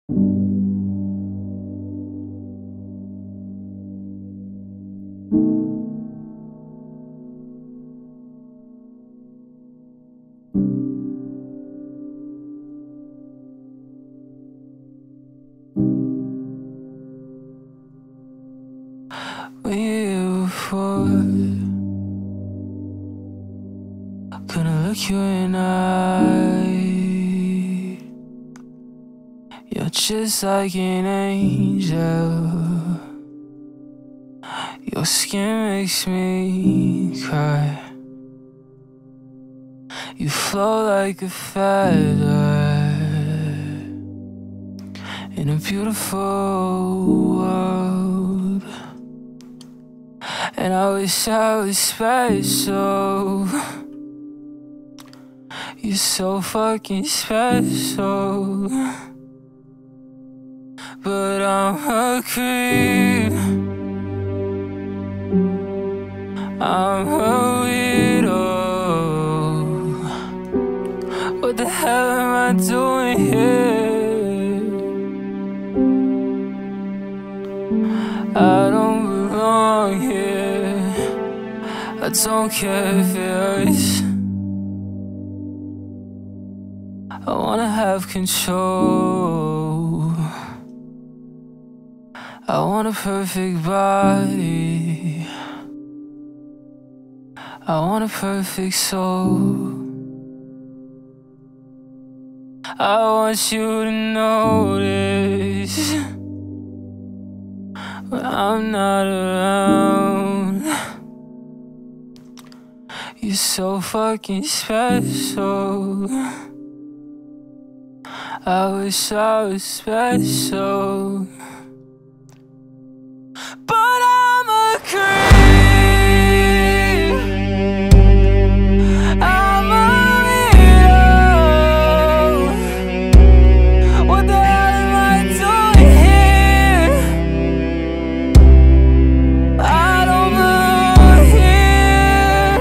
When you before, couldn't look you in the eye. You're just like an angel. Your skin makes me cry. You flow like a feather in a beautiful world. And I wish I was special. You're so fucking special. But I'm a creep, I'm a weirdo. What the hell am I doing here? I don't belong here. I don't care if it hurts. I wanna have control. I want a perfect body. I want a perfect soul. I want you to notice when I'm not around. You're so fucking special. I wish I was special. But I'm a creep, I'm a weirdo. What the hell am I doing here? I don't belong here.